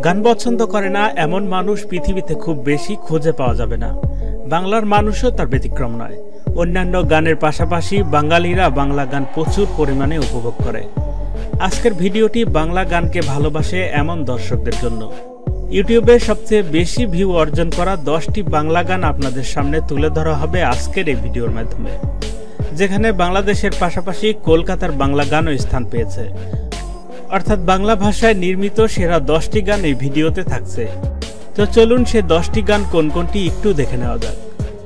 গান পছন্দ করে না এমন মানুষ পৃথিবীতে খুব বেশি খুঁজে পাওয়া যাবে না। বাংলার মানুষও তার ব্যতিক্রম নয়। অন্যান্য গানের পাশাপাশি বাঙালিরা বাংলা গান প্রচুর পরিমাণে উপভোগ করে। আজকের ভিডিওটি বাংলা গানকে ভালোবাসে এমন দর্শকদের জন্য। ইউটিউবে সবচেয়ে বেশি ভিউ অর্জন করা 10টি বাংলা গান আপনাদের সামনে তুলে ধরা হবে আজকের এই ভিডিওর মাধ্যমে, যেখানে বাংলাদেশের পাশাপাশি কলকাতার বাংলা গানও স্থান পেয়েছে। অর্থাৎ বাংলা ভাষায় নির্মিত সেরা 10টি গান এই ভিডিওতে থাকছে। তো চলুন সে 10টি গান কোন কোনটি একটু দেখে নেওয়া যাক।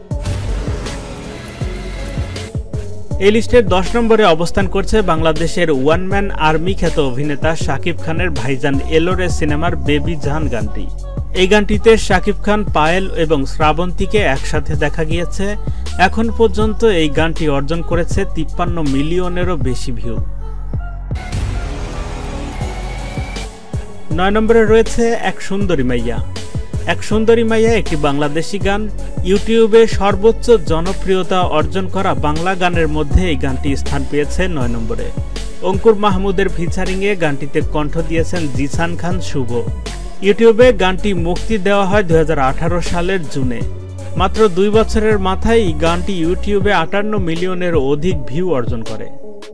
এই লিস্টের 10 নম্বরে অবস্থান করছে বাংলাদেশের ওয়ান ম্যান আর্মি খ্যাত অভিনেতা শাকিব খানের ভাইজান এলোরে সিনেমার বেবি জান গানটি। এই গানটিতে শাকিব খান, পায়েল এবং শ্রাবন্তীকে একসাথে দেখা গিয়েছে। এখন পর্যন্ত এই গানটি অর্জন করেছে 53 মিলিয়নেরও বেশি ভিউ। 9 নম্বরে রয়েছে এক সুন্দরী মাইয়া। এক সুন্দরী মাইয়া একটি বাংলাদেশি গান। ইউটিউবে সর্বোচ্চ জনপ্রিয়তা অর্জন করা বাংলা গানের মধ্যে এই গানটি স্থান পেয়েছে 9 নম্বরে। অঙ্কুর মাহমুদের ফিচারিংয়ে গানটিতে কণ্ঠ দিয়েছেন জিসান খান শুভ। ইউটিউবে গানটি মুক্তি দেওয়া হয় 2018 সালের জুনে। মাত্র 2 বছরের মাথায় এই গানটি ইউটিউবে 58 মিলিয়নের অধিক ভিউ অর্জন করে।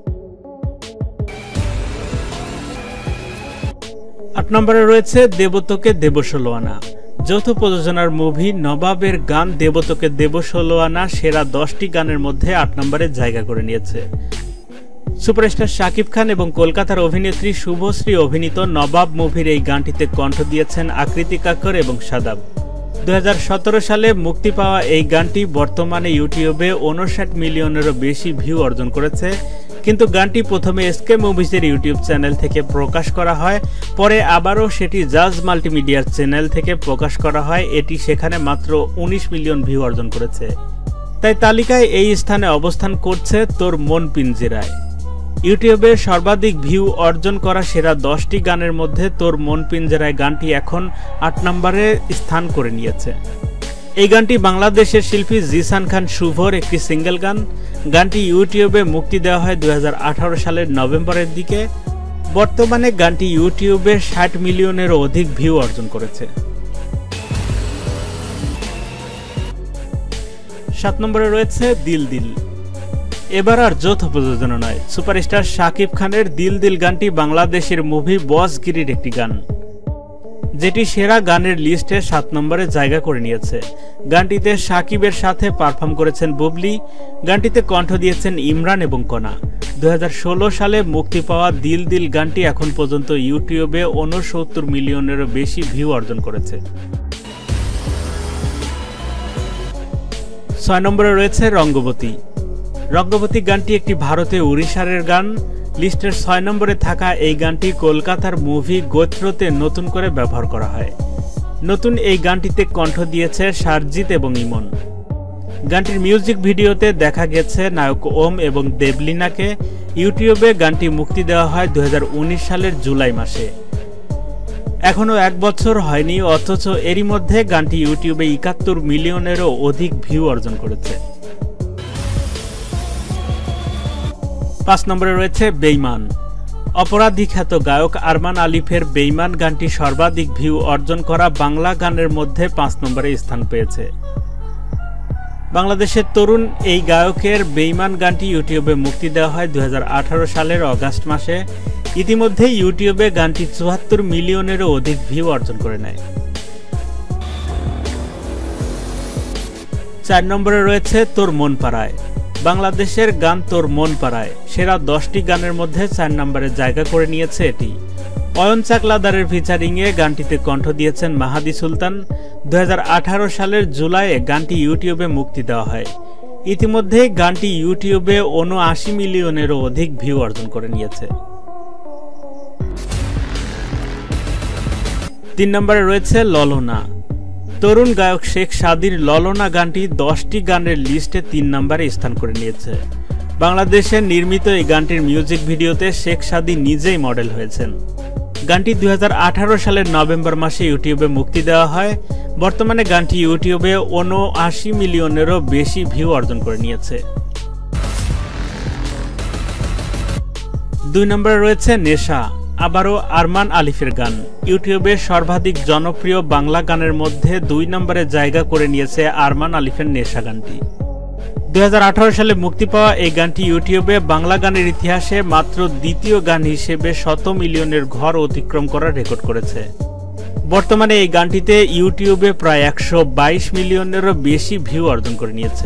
8 নম্বরে রয়েছে দেবতোকে দেব 16 আনা। যৌথ প্রযোজনার মুভি নবাবের গান দেবতোকে দেব 16 আনা সেরা 10টি গানের মধ্যে 8 নম্বরে জায়গা করে নিয়েছে। সুপারস্টার শাকিব খান এবং কলকাতার অভিনেত্রী শুভশ্রী অভিনীত নবাব মুভির এই গানটিতে কণ্ঠ দিয়েছেন আকৃতি কাক্কর এবং সাদাব। 2017 সালে মুক্তি পাওয়া এই গানটি বর্তমানে ইউটিউবে 59 মিলিয়নেরও বেশি ভিউ অর্জন করেছে। কিন্তু গানটি প্রথমে এসকে মুভিজের ইউটিউব চ্যানেল থেকে প্রকাশ করা হয়, পরে আবারও সেটি জাজ মাল্টিমিডিয়ার চ্যানেল থেকে প্রকাশ করা হয়। এটি সেখানে মাত্র 19 মিলিয়ন ভিউ অর্জন করেছে। তাই তালিকায় এই স্থানে অবস্থান করছে তোর মন পিঞ্জিরায়। ইউটিউবে সর্বাধিক ভিউ অর্জন করা সেরা 10টি গানের মধ্যে তোর মন পিঞ্জিরায় গানটি এখন 8 নম্বরে স্থান করে নিয়েছে। এই গানটি বাংলাদেশের শিল্পী জিসান খান শুভর একটি সিঙ্গেল গান। গানটি ইউটিউবে মুক্তি দেওয়া হয় 2018 সালের নভেম্বরের দিকে। বর্তমানে গানটি ইউটিউবে 60 মিলিয়নেরও অধিক ভিউ অর্জন করেছে। 7 নম্বরে রয়েছে দিল দিল। এবার আর যৌথ প্রযোজনা নয়, সুপারস্টার শাকিব খানের দিল দিল গানটি বাংলাদেশের মুভি বসগিরির একটি গান, যেটি সেরা গানের লিস্টে 7 নম্বরে জায়গা করে নিয়েছে। গানটিতে শাকিবের সাথে পারফর্ম করেছেন বুবলি। গানটিতে কণ্ঠ দিয়েছেন ইমরান এবং কণা। 2016 সালে মুক্তি পাওয়া দিল দিল গানটি এখন পর্যন্ত ইউটিউবে 69 মিলিয়নেরও বেশি ভিউ অর্জন করেছে। 6 নম্বরে রয়েছে রঙ্গবতী। রঙ্গবতী গানটি একটি ভারতে উড়িষ্যার গান। লিস্টের 6 নম্বরে থাকা এই গানটি কলকাতার মুভি গোত্রতে নতুন করে ব্যবহার করা হয়। নতুন এই গানটিতে কণ্ঠ দিয়েছে সারজিৎ এবং ইমন। গানটির মিউজিক ভিডিওতে দেখা গেছে নায়ক ওম এবং দেবলিনাকে। ইউটিউবে গানটি মুক্তি দেওয়া হয় 2019 সালের জুলাই মাসে। এখনও 1 বছর হয়নি, অথচ এরই মধ্যে গানটি ইউটিউবে 71 মিলিয়নেরও অধিক ভিউ অর্জন করেছে। 5 নম্বরে রয়েছে বেঈমান। অপরাধী খ্যাত গায়ক আরমান আলিফের বেঈমান গানটি সর্বাধিক ভিউ অর্জন করা বাংলা গানের মধ্যে 5 নম্বরে স্থান পেয়েছে। বাংলাদেশের তরুণ এই গায়কের বেঈমান গানটি ইউটিউবে মুক্তি দেওয়া হয় 2018 সালের অগাস্ট মাসে। ইতিমধ্যে ইউটিউবে গানটি 74 মিলিয়নেরও অধিক ভিউ অর্জন করে নেয়। 4 নম্বরে রয়েছে তোর মন পাড়ায়। বাংলাদেশের গান তোর মন পাড়ায় সেরা 10টি গানের মধ্যে 4 নম্বরে জায়গা করে নিয়েছে এটি। অয়ন চাকলাদারের ফিচারিংয়ে গানটিতে কণ্ঠ দিয়েছেন মাহাদি সুলতান। 2018 সালের জুলাইয়ে গানটি ইউটিউবে মুক্তি দেওয়া হয়। ইতিমধ্যে গানটি ইউটিউবে 79 মিলিয়নেরও অধিক ভিউ অর্জন করে নিয়েছে। 3 নম্বরে রয়েছে ললনা। তরুণ গায়ক শেখ সাদির ললনা গানটি 10টি গানের লিস্টে 3 নম্বরে স্থান করে নিয়েছে। বাংলাদেশে নির্মিত এই গানটির মিউজিক ভিডিওতে শেখ সাদি নিজেই মডেল হয়েছেন। গানটি 2018 সালের নভেম্বর মাসে ইউটিউবে মুক্তি দেওয়া হয়। বর্তমানে গানটি ইউটিউবে 79 মিলিয়নেরও বেশি ভিউ অর্জন করে নিয়েছে। 2 নম্বরে রয়েছে নেশা। আবারও আরমান আলিফের গান ইউটিউবে সর্বাধিক জনপ্রিয় বাংলা গানের মধ্যে 2 নম্বরে জায়গা করে নিয়েছে আরমান আলিফের নেশা গানটি। 2018 সালে মুক্তি পাওয়া এই গানটি ইউটিউবে বাংলা গানের ইতিহাসে মাত্র দ্বিতীয় গান হিসেবে 100 মিলিয়নের ঘর অতিক্রম করার রেকর্ড করেছে। বর্তমানে এই গানটিতে ইউটিউবে প্রায় 122 মিলিয়নেরও বেশি ভিউ অর্জন করে নিয়েছে।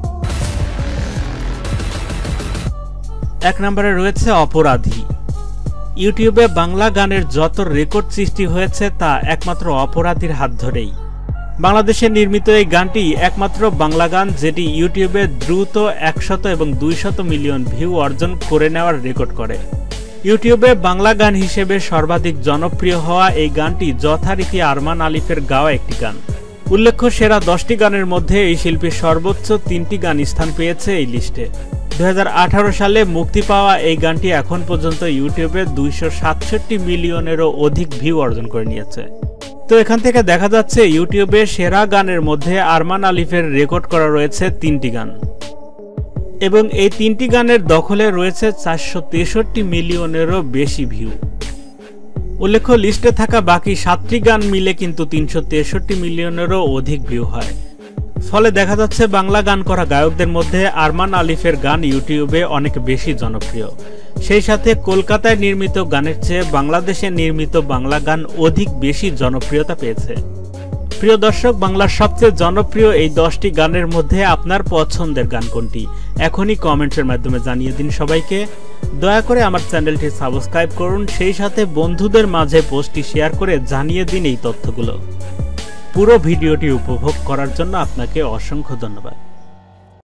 1 নম্বরে রয়েছে অপরাধী। ইউটিউবে বাংলা গানের যত রেকর্ড সৃষ্টি হয়েছে তা একমাত্র অপরাধীর হাত ধরেই। বাংলাদেশে নির্মিত এই গানটি একমাত্র বাংলা গান যেটি ইউটিউবে দ্রুত 100 এবং 200 মিলিয়ন ভিউ অর্জন করে নেওয়ার রেকর্ড করে। ইউটিউবে বাংলা গান হিসেবে সর্বাধিক জনপ্রিয় হওয়া এই গানটি যথারীতি আরমান আলিফের গাওয়া একটি গান। উল্লেখ্য, সেরা 10টি গানের মধ্যে এই শিল্পীর সর্বোচ্চ 3টি গান স্থান পেয়েছে এই লিস্টে। 2018 সালে মুক্তি পাওয়া এই গানটি এখন পর্যন্ত ইউটিউবে 267 মিলিয়নেরও অধিক ভিউ অর্জন করে নিয়েছে। তো এখান থেকে দেখা যাচ্ছে ইউটিউবে সেরা গানের মধ্যে আরমান আলিফের রেকর্ড করা রয়েছে 3টি গান এবং এই 3টি গানের দখলে রয়েছে 463 মিলিয়নেরও বেশি ভিউ। উল্লেখ্য, লিস্টে থাকা বাকি 7টি গান মিলে কিন্তু 363 মিলিয়নেরও অধিক ভিউ হয়। ফলে দেখা যাচ্ছে বাংলা গান করা গায়কদের মধ্যে আরমান আলিফের গান ইউটিউবে অনেক বেশি জনপ্রিয়। সেই সাথে কলকাতায় নির্মিত গানের চেয়ে বাংলাদেশে নির্মিত বাংলা গান অধিক বেশি জনপ্রিয়তা পেয়েছে। প্রিয় দর্শক, বাংলার সবচেয়ে জনপ্রিয় এই 10টি গানের মধ্যে আপনার পছন্দের গান কোনটি এখনই কমেন্টের মাধ্যমে জানিয়ে দিন সবাইকে। দয়া করে আমার চ্যানেলটি সাবস্ক্রাইব করুন, সেই সাথে বন্ধুদের মাঝে পোস্টটি শেয়ার করে জানিয়ে দিন এই তথ্যগুলো। পুরো ভিডিওটি উপভোগ করার জন্য আপনাকে অসংখ্য ধন্যবাদ।